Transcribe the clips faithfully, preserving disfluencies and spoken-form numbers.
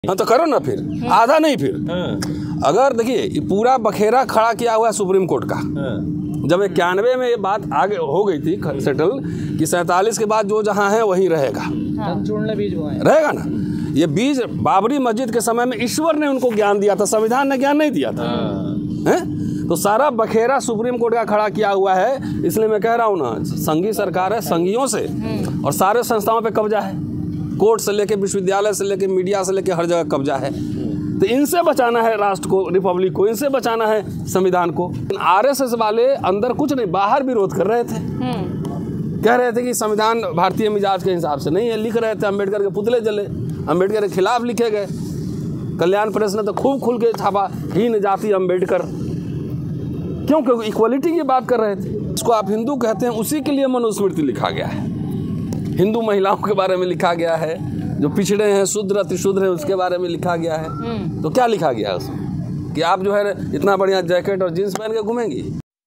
हाँ तो करो ना, फिर आधा नहीं, फिर हाँ। अगर देखिए पूरा बखेरा खड़ा किया हुआ है सुप्रीम कोर्ट का। हाँ। जब इक्यानवे में ये बात आगे हो गई थी सेटल कि सैंतालीस के बाद जो जहाँ है वहीं रहेगा। हाँ। बीज रहेगा ना। ये बीज बाबरी मस्जिद के समय में ईश्वर ने उनको ज्ञान दिया था, संविधान ने ज्ञान नहीं दिया था। हाँ। है? तो सारा बखेरा सुप्रीम कोर्ट का खड़ा किया हुआ है। इसलिए मैं कह रहा हूँ ना, संघीय सरकार है, संघियों से और सारे संस्थाओं पे कब्जा है। कोर्ट से लेके विश्वविद्यालय से लेके मीडिया से लेके हर जगह कब्जा है। तो इनसे बचाना है राष्ट्र को, रिपब्लिक को, इनसे बचाना है संविधान को। आरएसएस वाले अंदर कुछ नहीं, बाहर विरोध कर रहे थे। कह रहे थे कि संविधान भारतीय मिजाज के हिसाब से नहीं है। लिख रहे थे, अम्बेडकर के पुतले जले, अम्बेडकर के खिलाफ लिखे गए। कल्याण प्रेस ने तो खूब खुल के छापा, हीन जाति अम्बेडकर। क्यों? क्योंकि इक्वलिटी की बात कर रहे थे। इसको आप हिंदू कहते हैं, उसी के लिए मनुस्मृति लिखा गया है। हिंदू महिलाओं के बारे में लिखा गया है, जो पिछड़े हैं, शूद्र अतिशूद्र हैं, उसके बारे में लिखा गया है। तो क्या लिखा गया है उसमें कि आप जो है इतना बढ़िया जैकेट और जींस पहन के घूमेंगी?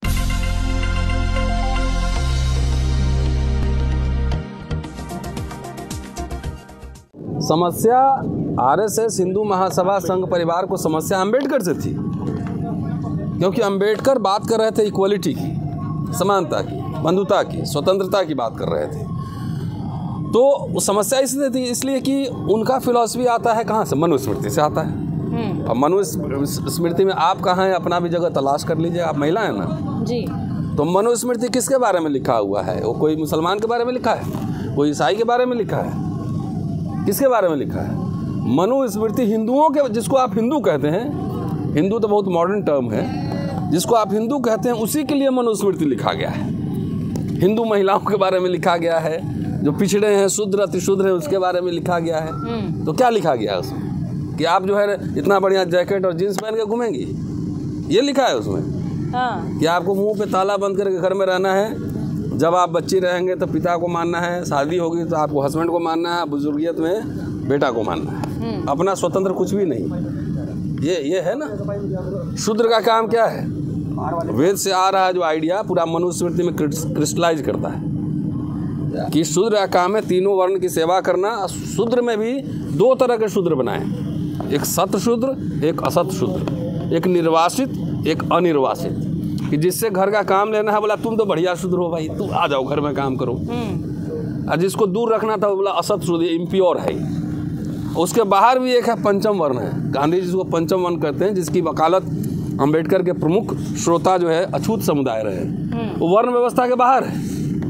समस्या आरएसएस, हिंदू महासभा, संघ परिवार को समस्या अम्बेडकर से थी, क्योंकि अम्बेडकर बात कर रहे थे इक्वलिटी की, समानता की, बंधुता की, स्वतंत्रता की बात कर रहे थे। तो समस्या इसलिए थी, इसलिए कि उनका फिलॉसफी आता है कहाँ से? मनुस्मृति से आता है। अब मनुस्मृति में आप कहाँ हैं, अपना भी जगह तलाश कर लीजिए। आप महिला हैं ना जी। तो मनुस्मृति किसके बारे में लिखा हुआ है? वो कोई मुसलमान के बारे में लिखा है, कोई ईसाई के बारे में लिखा है, किसके बारे में लिखा है? मनुस्मृति हिंदुओं के, जिसको आप हिंदू कहते हैं, हिंदू तो बहुत मॉडर्न टर्म है, जिसको आप हिंदू कहते हैं, उसी के लिए मनुस्मृति लिखा गया है। हिंदू महिलाओं के बारे में लिखा गया है, जो पिछड़े हैं, शूद्र अतिशूद्र हैं, उसके बारे में लिखा गया है। तो क्या लिखा गया है उसमें कि आप जो है इतना बढ़िया जैकेट और जींस पहन के घूमेंगी? ये लिखा है उसमें। हाँ। कि आपको मुंह पे ताला बंद करके घर में रहना है, जब आप बच्ची रहेंगे तो पिता को मानना है, शादी होगी तो आपको हस्बैंड को मानना है, बुजुर्गियत में बेटा को मानना है, अपना स्वतंत्र कुछ भी नहीं। ये ये है ना। शूद्र का काम क्या है? वेद से आ रहा है जो आइडिया, पूरा मनुस्मृति में क्रिस्टलाइज करता है कि शूद्र का काम है तीनों वर्ण की सेवा करना। शूद्र में भी दो तरह के शूद्र बनाए, एक सत शूद्र, एक असत शूद्र, एक निर्वासित, एक अनिर्वासित। कि जिससे घर का काम लेना है, बोला तुम तो बढ़िया शूद्र हो भाई, तुम आ जाओ घर में काम करो। और जिसको दूर रखना था, बोला असत शूद्र, इम्प्योर है। उसके बाहर भी एक है पंचम वर्ण है, गांधी जी जिसको पंचम वर्ण कहते हैं, जिसकी वकालत अम्बेडकर के प्रमुख श्रोता जो है अछूत समुदाय रहे। वो वर्ण व्यवस्था के बाहर है,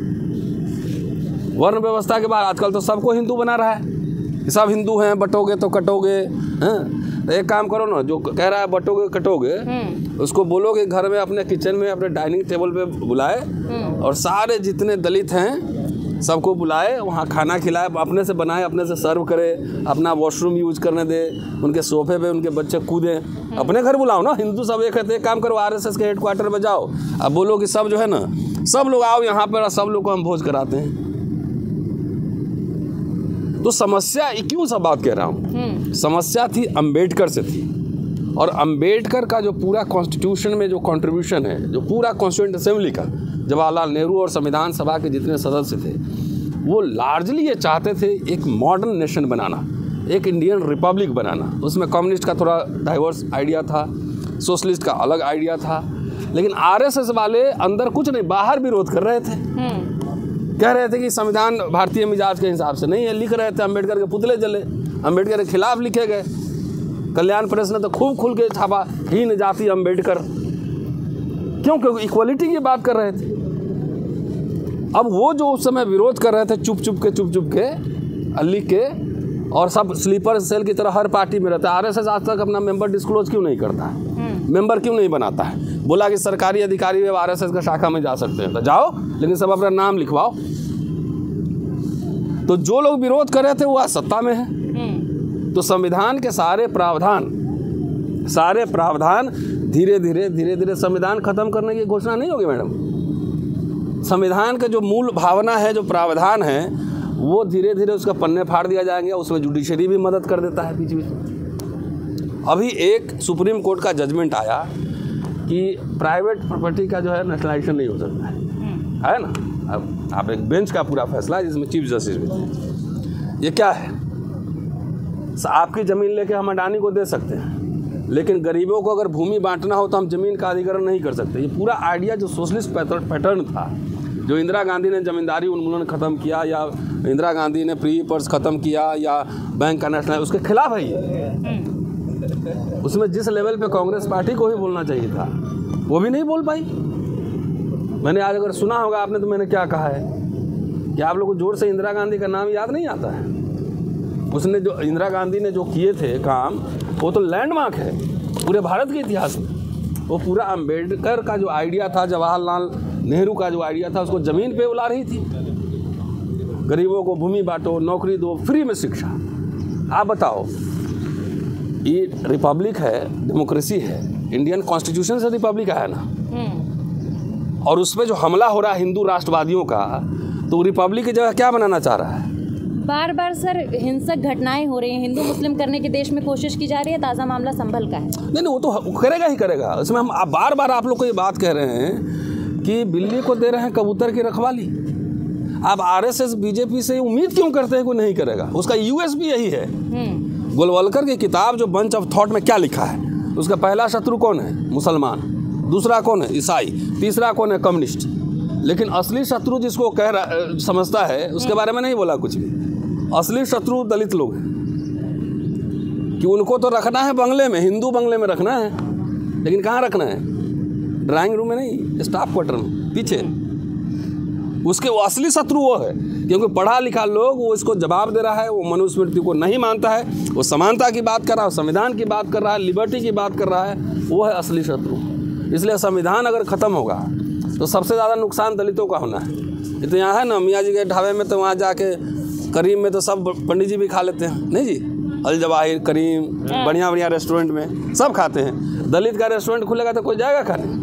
वर्ण व्यवस्था के बाद। आजकल तो सबको हिंदू बना रहा है, सब हिंदू हैं, बटोगे तो कटोगे। हैं? तो एक काम करो ना, जो कह रहा है बटोगे कटोगे, उसको बोलो कि घर में अपने किचन में अपने डाइनिंग टेबल पे बुलाए और सारे जितने दलित हैं सबको बुलाए, वहाँ खाना खिलाए, अपने से बनाए, अपने से सर्व करे, अपना वॉशरूम यूज करने दे, उनके सोफे पे उनके बच्चे कूदें। अपने घर बुलाओ ना। हिंदू सब एक है, एक काम करो, आरएसएस के हेडक्वार्टर में जाओ, अब बोलो कि सब जो है ना, सब लोग आओ यहाँ पर, सब लोग को हम भोज कराते हैं। तो समस्या क्यों सब बात कह रहा हूँ, समस्या थी अम्बेडकर से थी। और अम्बेडकर का जो पूरा कॉन्स्टिट्यूशन में जो कंट्रीब्यूशन है, जो पूरा कॉन्स्टिट्यूएंट असेंबली का, जवाहरलाल नेहरू और संविधान सभा के जितने सदस्य थे, वो लार्जली ये चाहते थे एक मॉडर्न नेशन बनाना, एक इंडियन रिपब्लिक बनाना। उसमें कम्युनिस्ट का थोड़ा डाइवर्स आइडिया था, सोशलिस्ट का अलग आइडिया था। लेकिन आरएसएस वाले अंदर कुछ नहीं, बाहर विरोध कर रहे थे। कह रहे थे कि संविधान भारतीय मिजाज के हिसाब से नहीं है। लिख रहे थे, अम्बेडकर के पुतले जले, अम्बेडकर के खिलाफ लिखे गए। कल्याण प्रेस ने तो खूब खुल के छापा, हीन जाति अम्बेडकर। क्यों? क्योंकि इक्वलिटी की बात कर रहे थे। अब वो जो उस समय विरोध कर रहे थे, चुप चुप के चुप चुप के लिख के, और सब स्लीपर सेल की तरह हर पार्टी में रहता है। आरएसएस आज तक अपना मेंबर डिस्क्लोज क्यों नहीं करता है, मेंबर क्यों नहीं बनाता है? बोला कि सरकारी अधिकारी वे आरएसएस का शाखा में जा सकते हैं, तो जाओ, लेकिन सब अपना नाम लिखवाओ। तो जो लोग विरोध कर रहे थे वो आज सत्ता में है। तो संविधान के सारे प्रावधान सारे प्रावधान धीरे धीरे धीरे धीरे संविधान खत्म करने की घोषणा नहीं होगी मैडम। संविधान का जो मूल भावना है, जो प्रावधान है, वो धीरे धीरे उसका पन्ने फाड़ दिया जाएंगे। उसमें जुडिशरी भी मदद कर देता है बीच बीच में। अभी एक सुप्रीम कोर्ट का जजमेंट आया कि प्राइवेट प्रॉपर्टी का जो है नेशनलाइजेशन नहीं हो सकता है, है ना। अब आप एक बेंच का पूरा फैसला है जिसमें चीफ जस्टिस भी थे। ये क्या है? आपकी ज़मीन लेके हम अडानी को दे सकते हैं, लेकिन गरीबों को अगर भूमि बांटना हो तो हम ज़मीन का अधिग्रहण नहीं कर सकते। ये पूरा आइडिया जो सोशलिस्ट पैटर्न था, जो इंदिरा गांधी ने जमींदारी उन्मूलन ख़त्म किया, या इंदिरा गांधी ने प्री पर्स ख़त्म किया, या बैंक का नेशनल, उसके खिलाफ है ये। उसमें जिस लेवल पे कांग्रेस पार्टी को ही बोलना चाहिए था वो भी नहीं बोल पाई। मैंने आज अगर सुना होगा आपने तो मैंने क्या कहा है कि आप लोग को जोर से इंदिरा गांधी का नाम याद नहीं आता है। उसने जो इंदिरा गांधी ने जो किए थे काम, वो तो लैंडमार्क है पूरे भारत के इतिहास में। वो पूरा अंबेडकर का जो आइडिया था, जवाहरलाल नेहरू का जो आइडिया था, उसको ज़मीन पे उला रही थी। गरीबों को भूमि बांटो, नौकरी दो, फ्री में शिक्षा। आप बताओ, ये रिपब्लिक है, डेमोक्रेसी है, इंडियन कॉन्स्टिट्यूशन से रिपब्लिक आया ना, और उस पर जो हमला हो रहा है हिंदू राष्ट्रवादियों का, तो रिपब्लिक की जगह क्या बनाना चाह रहा है? बार बार सर हिंसक घटनाएं हो रही हैं, हिंदू मुस्लिम करने के देश में कोशिश की जा रही है। ताज़ा मामला संभल का है। नहीं नहीं, वो तो करेगा ही करेगा। इसमें हम बार बार आप लोग को ये बात कह रहे हैं कि बिल्ली को दे रहे हैं कबूतर की रखवाली। आप आरएसएस बीजेपी से उम्मीद क्यों करते हैं कोई नहीं करेगा? उसका यूएसपी यही है। गोलवलकर की किताब जो बंच ऑफ थॉट में क्या लिखा है, उसका पहला शत्रु कौन है? मुसलमान। दूसरा कौन है? ईसाई। तीसरा कौन है? कम्युनिस्ट। लेकिन असली शत्रु जिसको कह रहा समझता है उसके बारे में नहीं बोला कुछ भी। असली शत्रु दलित लोग हैं कि उनको तो रखना है बंगले में, हिंदू बंगले में रखना है, लेकिन कहाँ रखना है? ड्राइंग रूम में नहीं, स्टाफ क्वार्टर में पीछे। उसके वो असली शत्रु वो है, क्योंकि पढ़ा लिखा लोग वो इसको जवाब दे रहा है। वो मनुस्मृति को नहीं मानता है, वो समानता की बात कर रहा है, संविधान की बात कर रहा है, लिबर्टी की बात कर रहा है, वो है असली शत्रु। इसलिए संविधान अगर ख़त्म होगा तो सबसे ज़्यादा नुकसान दलितों का होना है। ये तो यहाँ है ना, मियाँ जी के ढाबे में, तो वहाँ जाके करीम में तो सब पंडित जी भी खा लेते हैं, नहीं जी? अल जवाहिर, करीम, बढ़िया बढ़िया रेस्टोरेंट में सब खाते हैं। दलित का रेस्टोरेंट खुलेगा तो कोई जाएगा खाने?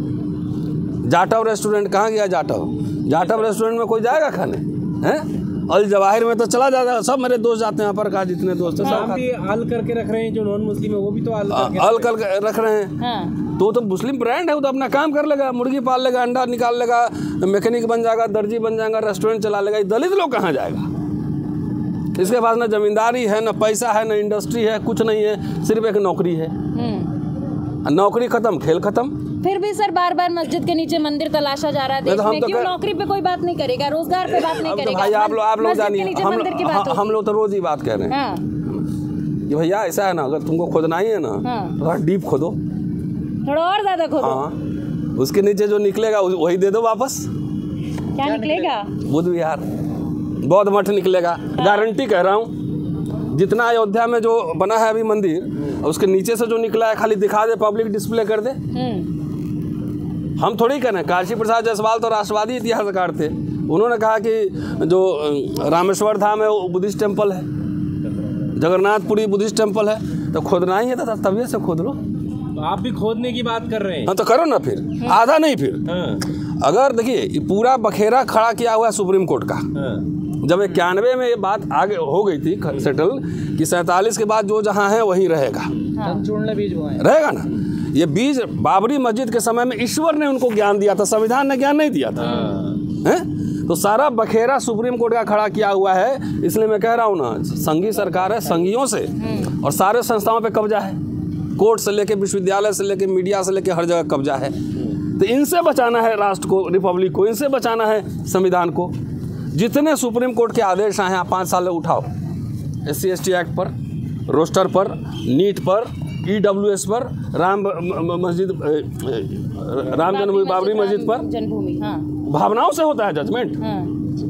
जाटव रेस्टोरेंट कहाँ गया? जाटव जाटव रेस्टोरेंट में कोई जाएगा खाने? हैं? अल जवाहिर में तो चला जाता, सब मेरे दोस्त जाते हैं, पर का जितने दोस्त हैं सब भी अल करके रख रहे हैं। जो नॉन मुस्लिम है वो भी तो अल करके अल करके रख रहे हैं। हाँ। तो तो मुस्लिम ब्रांड है, वो तो अपना काम कर लेगा, मुर्गी पाल लेगा, अंडा निकाल लेगा, मैकेनिक बन जाएगा, दर्जी बन जाएगा, रेस्टोरेंट चला लेगा। दलित लोग कहाँ जाएगा? इसके पास ना जमींदारी है, ना पैसा है, ना इंडस्ट्री है, कुछ नहीं है, सिर्फ एक नौकरी है। नौकरी खत्म, खेल खत्म। फिर भी सर बार बार मस्जिद के नीचे मंदिर तलाशा जा रहा है देश में। क्यों नौकरी पे कोई बात नहीं करेगा, रोजगार पे बात नहीं करेगा? भाई आप लोग आप लोग जानिए, हम हम लोग तो रोज ही बात कर रहे हैं कि भैया ऐसा है ना, अगर तुमको खोदना ही है ना, थोड़ा डीप खोदो, थोड़ा और ज्यादा खोदो। हाँ, उसके नीचे जो निकलेगा वही दे दो वापस। क्या निकलेगा? बुद्ध विहार, बौद्ध मठ निकलेगा, गारंटी कह रहा हूँ। जितना अयोध्या में जो बना है अभी मंदिर, उसके नीचे से जो निकला है खाली दिखा दे, पब्लिक डिस्प्ले कर दे। हम थोड़ी करें। काशी प्रसाद जायसवाल तो राष्ट्रवादी इतिहासकार थे, उन्होंने कहा कि जो रामेश्वर धाम है वो बुद्धिस्ट टेम्पल है, जगन्नाथपुरी बुद्धिस्ट टेम्पल है, तो खोदना ही है तो तभी से खोद लो। तो आप भी खोदने की बात कर रहे हैं? हाँ तो करो ना, फिर आधा नहीं। फिर हाँ। अगर देखिए पूरा बखेरा खड़ा किया हुआ है सुप्रीम कोर्ट का। हाँ। जब इक्यानवे में ये बात आगे हो गई थी सेटल कि सैंतालीस के बाद जो जहाँ है वहीं रहेगा। हाँ। बीज रहेगा ना। ये बीज बाबरी मस्जिद के समय में ईश्वर ने उनको ज्ञान दिया था, संविधान ने ज्ञान नहीं दिया था। हैं? तो सारा बखेरा सुप्रीम कोर्ट का खड़ा किया हुआ है। इसलिए मैं कह रहा हूँ ना, संघी सरकार है, संघियों से और सारे संस्थाओं पे कब्जा है। कोर्ट से लेके विश्वविद्यालय से लेके मीडिया से लेके हर जगह कब्जा है। तो इनसे बचाना है राष्ट्र को, रिपब्लिक को, इनसे बचाना है संविधान को। जितने सुप्रीम कोर्ट के आदेश आए हैं आप पाँच साल उठाओ, S C S T act पर, रोस्टर पर, नीट पर, ई डब्ल्यू एस पर, राम मस्जिद, राम जन्मभूमि बाबरी मस्जिद पर, जन्मभूमि। हाँ। भावनाओं से होता है जजमेंट। हाँ।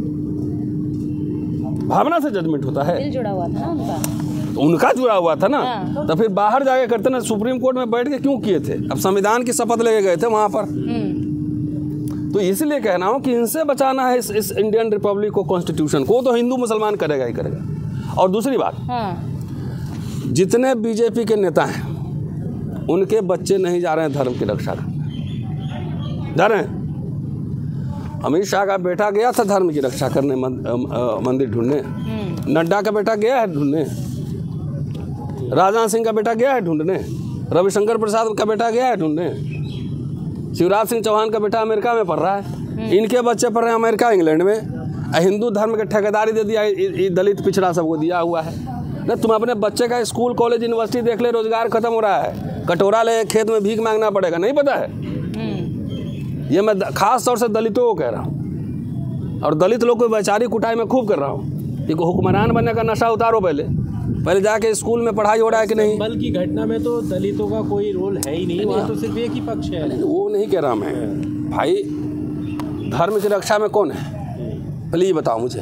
भावना से जजमेंट होता है। दिल जुड़ा हुआ था ना उनका, उनका जुड़ा हुआ था ना। हाँ। तो फिर बाहर जाके करते ना, सुप्रीम कोर्ट में बैठ के क्यों किए थे? अब संविधान की शपथ लेके गए थे वहां पर। तो इसलिए कहना हूं कि इनसे बचाना है इस, इस इंडियन रिपब्लिक को, कॉन्स्टिट्यूशन को। तो हिंदू मुसलमान करेगा ही करेगा। और दूसरी बात, हाँ। जितने बीजेपी के नेता हैं उनके बच्चे नहीं जा रहे हैं धर्म की रक्षा करने, जा रहे हैं। अमित शाह का बेटा गया था धर्म की रक्षा करने, मंदिर ढूंढने। नड्डा का बेटा गया है ढूंढने, राजनाथ सिंह का बेटा गया है ढूंढने, रविशंकर प्रसाद का बेटा गया है ढूंढने, शिवराज सिंह चौहान का बेटा अमेरिका में पढ़ रहा है, इनके बच्चे पढ़ रहे हैं अमेरिका इंग्लैंड में। हिंदू धर्म के ठेकेदारी दे दिया, दलित पिछड़ा सबको दिया हुआ है। ना तुम अपने बच्चे का स्कूल कॉलेज यूनिवर्सिटी देख ले, रोजगार खत्म हो रहा है, कटोरा ले खेत में भीख मांगना पड़ेगा, नहीं पता है? ये मैं खास तौर से दलितों को कह रहा हूँ, और दलित लोग को वैचारिक कुटाई में खूब कर रहा हूँ कि हुक्मरान बनने का नशा उतारो, पहले पहले जाके स्कूल में पढ़ाई हो रहा है कि नहीं। संभल की घटना में तो दलितों का कोई रोल है ही नहीं, वहाँ तो सिर्फ एक ही पक्ष है। वो नहीं कह रहा मैं भाई, धर्म की रक्षा में कौन है पहले ये बताओ मुझे।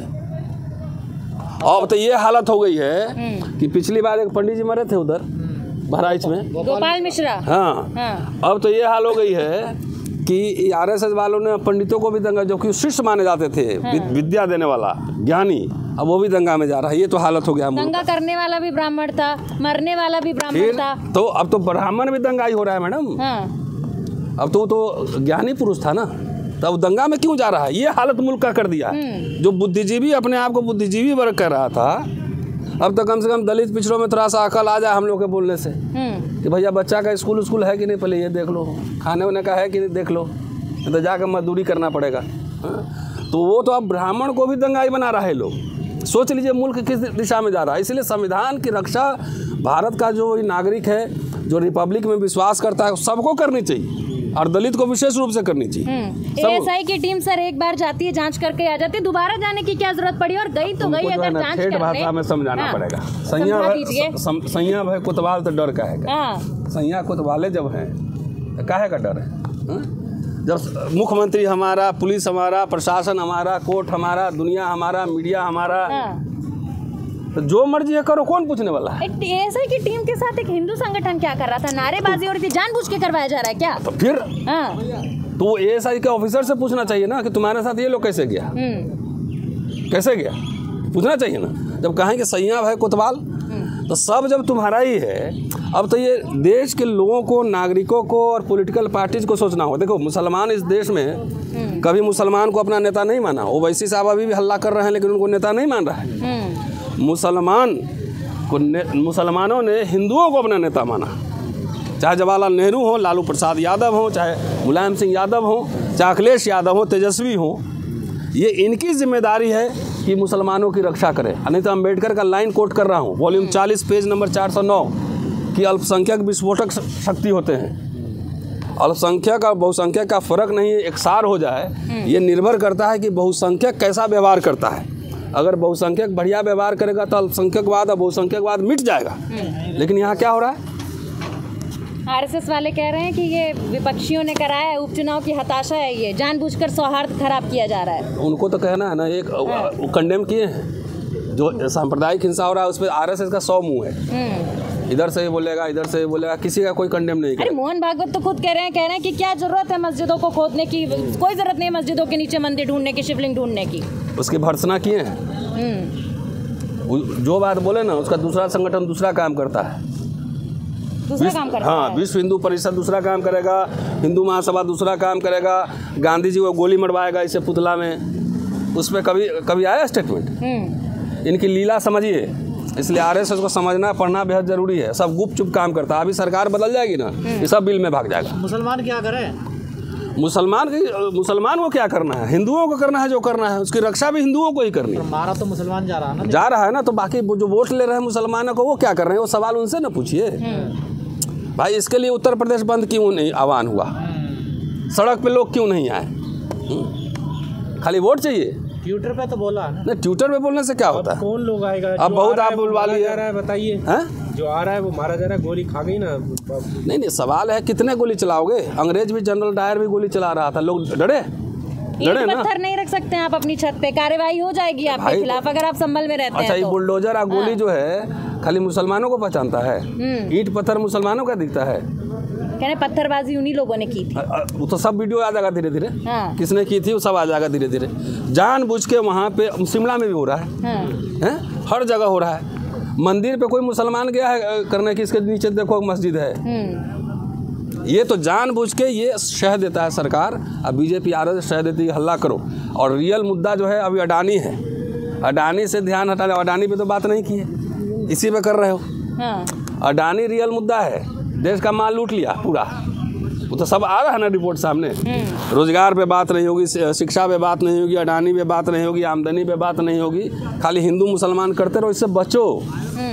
अब तो ये हालत हो गई है कि पिछली बार एक पंडित जी मरे थे उधर बहराइच में, गोपाल मिश्रा। हाँ, हाँ। अब तो ये हाल हो गई है कि आरएसएस वालों ने पंडितों को भी दंगा, जो कि शिष्य माने जाते थे, हाँ। विद्या देने वाला ज्ञानी, अब वो भी दंगा में जा रहा है। ये तो हालत हो गया। दंगा करने वाला भी ब्राह्मण था, मरने वाला भी ब्राह्मण था, तो अब तो ब्राह्मण भी दंगाई हो रहा है मैडम। हाँ। अब तो तो ज्ञानी पुरुष था ना, तब दंगा में क्यों जा रहा है? ये हालत मुल्क का कर दिया। जो बुद्धिजीवी अपने आप को बुद्धिजीवी वर्ग कर रहा था, अब तो कम से कम दलित पिछड़ों में थोड़ा सा अकल आ जाए हम लोग के बोलने से कि भैया बच्चा का स्कूल स्कूल है कि नहीं, पहले ये देख लो, खाने वाने का है कि नहीं देख लो, तो जाकर मजदूरी करना पड़ेगा। तो वो तो अब ब्राह्मण को भी दंगाई बना रहा है लोग। सोच लीजिए मुल्क किस दिशा में जा रहा है। इसलिए संविधान की रक्षा भारत का जो नागरिक है, जो रिपब्लिक में विश्वास करता है, सबको करनी चाहिए, और दलित को विशेष रूप से करनी चाहिए। एएसआई की टीम सर एक बार जाती है, जांच करके आ जाती है, दोबारा जाने की क्या जरूरत पड़ी? और गई तो गई, अगर जांच करने भाषा में समझाना हाँ, पड़ेगा। सैया भाई सैया भाई कोतवाल तो डर का है। हाँ। सैया कोतवाले जब हैं तो काहे का डर है? हा? जब मुख्यमंत्री हमारा, पुलिस हमारा, प्रशासन हमारा, कोर्ट हमारा, दुनिया हमारा, मीडिया हमारा, हाँ। तो जो मर्जी है करो, कौन पूछने वाला है? एएसआई की टीम के साथ एक हिंदू संगठन क्या कर रहा था? नारेबाजी हो रही थी, जानबूझ के करवाया जा रहा है क्या? तो फिर हाँ। तो एएसआई के ऑफिसर से पूछना चाहिए ना कि तुम्हारे साथ ये लोग कैसे गया, कैसे गया, पूछना चाहिए ना। जब कहें कि सैया भाई कोतवाल, तो सब जब तुम्हारा ही है, अब तो ये देश के लोगों को, नागरिकों को और पॉलिटिकल पार्टीज को सोचना हो। देखो मुसलमान इस देश में कभी मुसलमान को अपना नेता नहीं माना। ओवैसी साहब अभी भी हल्ला कर रहे हैं, लेकिन उनको नेता नहीं मान रहा है। मुसलमान को मुसलमानों ने हिंदुओं को अपना नेता माना, चाहे जवाहरलाल नेहरू हो, लालू प्रसाद यादव हो, चाहे मुलायम सिंह यादव हो, चाहे अखिलेश यादव हो, तेजस्वी हो। ये इनकी जिम्मेदारी है कि मुसलमानों की रक्षा करें। नहीं तो अम्बेडकर का लाइन कोट कर रहा हूँ, वॉल्यूम चालीस पेज नंबर चार सौ नौ कि अल्पसंख्यक विस्फोटक शक्ति होते हैं। अल्पसंख्यक और बहुसंख्यक का फर्क नहीं एक सार हो जाए, ये निर्भर करता है कि बहुसंख्यक कैसा व्यवहार करता है। अगर बहुसंख्यक बढ़िया व्यवहार करेगा तो अल्पसंख्यकवाद और बहुसंख्यकवाद मिट जाएगा। लेकिन यहाँ क्या हो रहा है? आरएसएस वाले कह रहे हैं कि ये विपक्षियों ने कराया है, उपचुनाव की हताशा है, ये जानबूझकर सौहार्द खराब किया जा रहा है। उनको तो कहना है ना, एक हाँ। कंडेम किए हैं जो सांप्रदायिक हिंसा हो रहा है, उस पर आरएसएस का सौ मुंह है। इधर से ही बोलेगा, इधर से ही बोलेगा, किसी का कोई कंडेम नहीं। अरे मोहन भागवत तो खुद कह रहे हैं कह रहे हैं कि क्या जरूरत है मस्जिदों को खोदने की, कोई जरूरत नहीं है मस्जिदों के नीचे मंदिर ढूंढने की, शिवलिंग ढूंढने की। उसकी भर्त्सना किए हैं। जो बात बोले ना, उसका दूसरा संगठन दूसरा काम करता है, दूसरा काम करता हाँ, है। विश्व हिंदू परिषद दूसरा काम करेगा, हिंदू महासभा दूसरा काम करेगा, गांधी जी को गोली मरवाएगा इसे पुतला में। उस पर कभी कभी आया स्टेटमेंट? इनकी लीला समझिए। इसलिए आरएसएस को समझना पढ़ना बेहद जरूरी है। सब गुप चुप काम करता है। अभी सरकार बदल जाएगी ना, ये सब बिल में भाग जाएगा। मुसलमान क्या करें? मुसलमान की मुसलमान को क्या करना है? हिंदुओं को करना है जो करना है, उसकी रक्षा भी हिंदुओं को ही करनी है। मारा तो मुसलमान जा रहा है ना, जा रहा है ना, तो बाकी जो वोट ले रहे हैं मुसलमानों को, वो क्या कर रहे हैं? वो सवाल उनसे ना पूछिए भाई। इसके लिए उत्तर प्रदेश बंद क्यों नहीं आह्वान हुआ? सड़क पे लोग क्यों नहीं आए? खाली वोट चाहिए। ट्विटर पे तो बोला है ना। ट्विटर पे बोलने से क्या होता है? कौन लोग आएगा? अब बहुत आप बुलवा लिए, बताइए। जो आ रहा है वो मारा जा रहा है, गोली खा गई ना। नहीं नहीं, सवाल है कितने गोली चलाओगे? अंग्रेज भी, जनरल डायर भी गोली चला रहा था, लोग डरे डरे ना। पत्थर नहीं रख सकते हैं आप अपनी छत पे, कार्रवाई हो जाएगी आपके खिलाफ अगर आप संभल में रहते हैं। अच्छा, ये बुलडोजर और गोली जो है खाली मुसलमानों को पहचानता है? ईंट पत्थर मुसलमानों का दिखता है? कहने पत्थरबाजी उन्हीं लोगों ने की थी। वो तो सब वीडियो आ जाएगा धीरे धीरे। हाँ। किसने की थी वो सब आ जाएगा धीरे धीरे। जानबूझ के वहाँ पे, शिमला में भी हो रहा है, हाँ। है? हर जगह हो रहा है। मंदिर पे कोई मुसलमान गया है करने की, इसके नीचे देखो मस्जिद है। ये तो जानबूझ के ये शह देता है सरकार। अब बीजेपी आरएसएस शह देती है हल्ला करो। और रियल मुद्दा जो है अभी अडानी है। अडानी से ध्यान हटा ले। अडानी पे तो बात नहीं की है, इसी पे कर रहे हो। हाँ। अडानी रियल मुद्दा है, देश का माल लूट लिया पूरा। वो तो सब आ रहा है ना रिपोर्ट सामने। रोजगार पे बात नहीं होगी, शिक्षा पे बात नहीं होगी, अडानी पे बात नहीं होगी, आमदनी पे बात नहीं होगी। खाली हिंदू मुसलमान करते रहो, इससे बचो।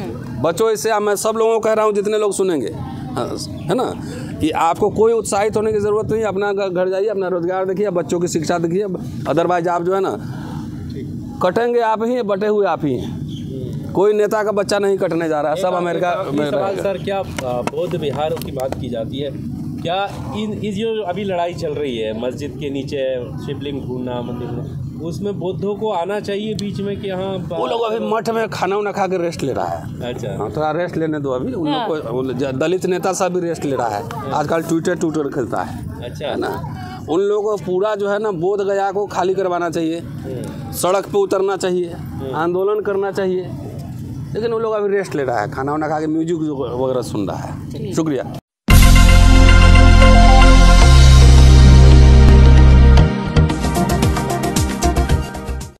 बच्चों इससे मैं सब लोगों को कह रहा हूँ जितने लोग सुनेंगे, है ना, कि आपको कोई उत्साहित होने की ज़रूरत नहीं, अपना घर जाइए, अपना रोज़गार देखिए, बच्चों की शिक्षा देखिए, अदरवाइज आप जो है ना कटेंगे आप ही, बटे हुए आप ही हैं। कोई नेता का बच्चा नहीं कटने जा रहा है, सब अमेरिका में सवाल सर, क्या बौद्ध विहार की बात की जाती है, क्या इन इस जो अभी लड़ाई चल रही है मस्जिद के नीचे शिवलिंग ढूंढना, मंदिर ढूंढना, उसमें बौद्धों को आना चाहिए बीच में कि हाँ? वो लोग अभी मठ में खाना उना खा के रेस्ट ले रहा है। अच्छा, हाँ, थोड़ा रेस्ट लेने दो अभी उन लोग को। दलित नेता सब भी रेस्ट ले रहा है, आजकल ट्विटर ट्विटर खेलता है। अच्छा, है ना, उन लोगों को पूरा जो है ना बोध गया को खाली करवाना चाहिए, सड़क पे उतरना चाहिए, आंदोलन करना चाहिए, लेकिन वो लोग अभी रेस्ट ले रहा है, खाना वाना खा के म्यूजिक वगैरह सुन रहा है। शुक्रिया।